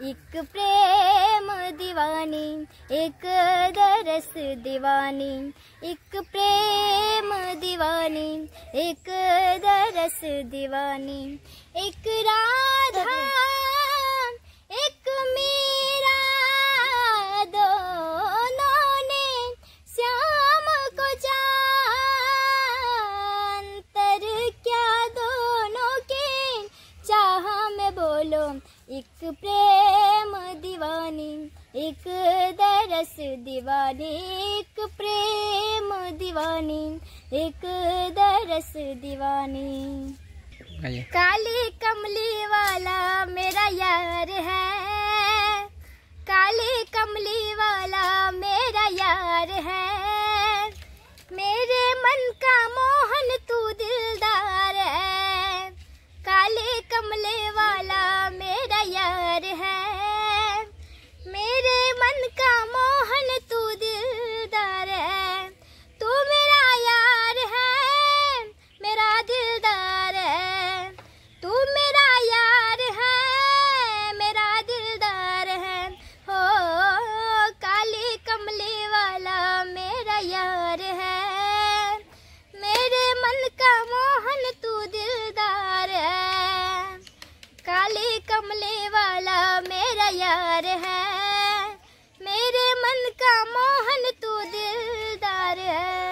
एक प्रेम दीवानी, एक दरस दीवानी, एक प्रेम दीवानी, एक दरस दीवानी, एक राधा एक मीरा, दोनों ने श्याम को जानतर क्या दोनों के चाह में बोलो। एक प्रेम दीवानी, एक दरस दीवानी, एक प्रेम दीवानी, एक दरस दीवानी। काली कमली वाला मेरा यार है, काली कमली वाला मेरा यार है, मेरे मन का मोहन तू दिलदार है। काली कमली वाला मेरा यार है, मेरे मन का मोहन तू दिलदार है। तू मेरा यार है, मेरा दिलदार है, तू मेरा यार है, मेरा दिलदार है। हो काली कमली वाला मेरा यार है, मेरे मन का मोहन तू दिलदार है। काली कमली वाला मेरा यार है, मेरे मन का मोहन तू दिलदार है।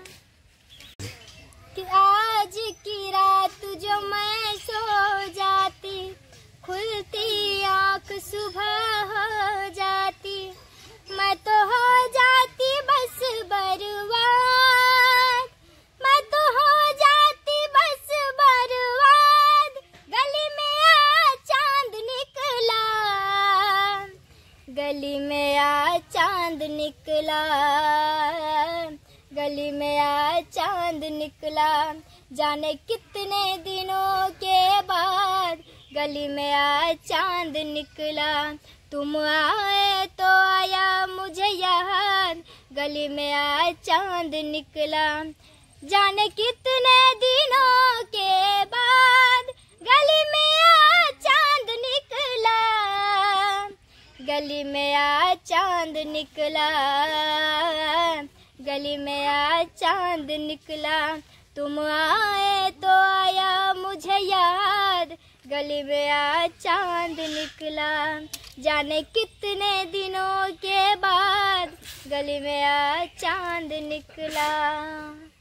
कि आज की रात जो मैं सो जाती, खुलती आँख सुबह हो जाती, मैं तो हो जाती बस बर्बाद, मैं तो हो जाती बस बर्बाद। गली में आ चांद निकला, गली में आ चांद निकला, गली में आ चांद निकला, जाने कितने दिनों के बाद गली में आ चांद निकला। तुम आए तो आया मुझे याद, गली में आ चांद निकला, जाने कितने दिनों के बाद गली में आ चांद निकला, गली में आ चांद निकला, गली में आ चांद निकला। तुम आए तो आया मुझे याद, गली में आ चांद निकला, जाने कितने दिनों के बाद गली में आ चांद निकला।